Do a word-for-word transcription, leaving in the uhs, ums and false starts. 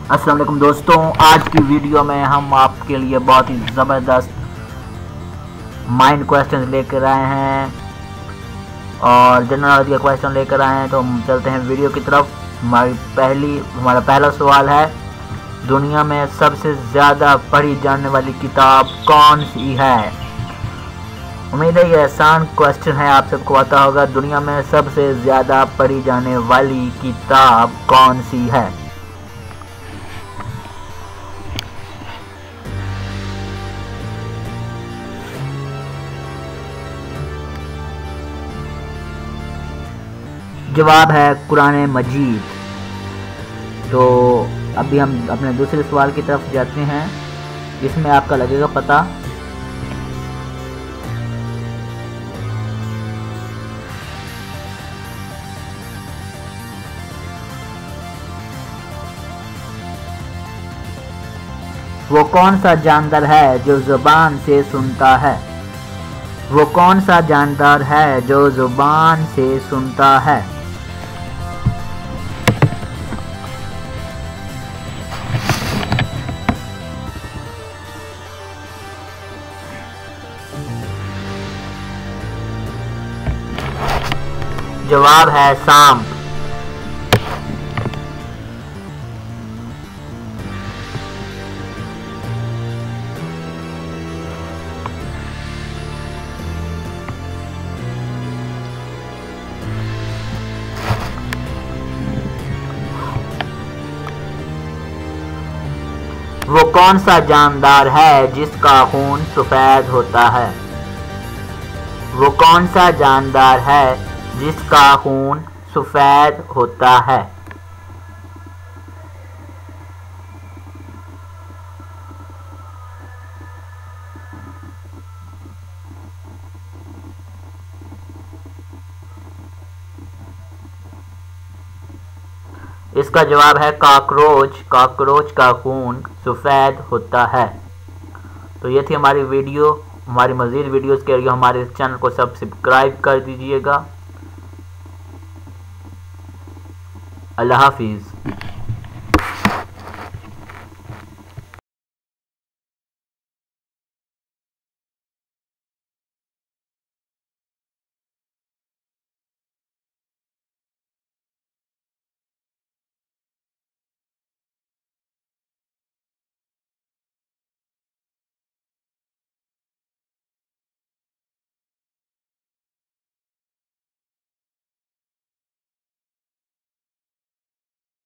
अस्सलाम वालेकुम दोस्तों, आज की वीडियो में हम आपके लिए बहुत ही ज़बरदस्त माइंड क्वेश्चन लेकर आए हैं और जनरल नॉलेज के क्वेश्चन लेकर आए हैं। तो हम चलते हैं वीडियो की तरफ। हमारी पहली हमारा पहला सवाल है, दुनिया में सबसे ज़्यादा पढ़ी जाने वाली किताब कौन सी है? उम्मीद है ये आसान क्वेश्चन है, आप सबको पता होगा। दुनिया में सबसे ज़्यादा पढ़ी जाने वाली किताब कौन सी है? जवाब है कुरान मजीद। तो अभी हम अपने दूसरे सवाल की तरफ जाते हैं, इसमें आपका लगेगा पता। वो कौन सा जानदार है जो जुबान से सुनता है? वो कौन सा जानदार है जो जुबान से सुनता है? जवाब है सांप। वो कौन सा जानदार है जिसका खून सफेद होता है? वो कौन सा जानदार है जिसका खून सफेद होता है? इसका जवाब है कॉकरोच। कॉकरोच का खून सफ़ेद होता है। तो ये थी हमारी वीडियो। हमारी मज़ीद वीडियोस के लिए हमारे चैनल को सब्सक्राइब कर दीजिएगा। अल्लाह हाफिज़।